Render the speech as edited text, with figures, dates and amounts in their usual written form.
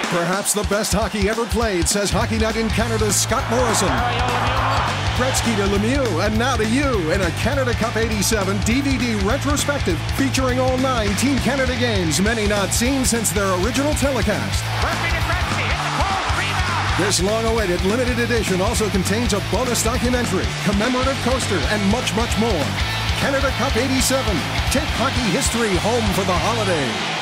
Perhaps the best hockey ever played, says Hockey Night in Canada's Scott Morrison. Gretzky to Lemieux, and now to you in a Canada Cup 87 DVD retrospective featuring all 9 Team Canada games, many not seen since their original telecast. This long-awaited limited edition also contains a bonus documentary, commemorative coaster, and much, much more. Canada Cup 87. Take hockey history home for the holiday.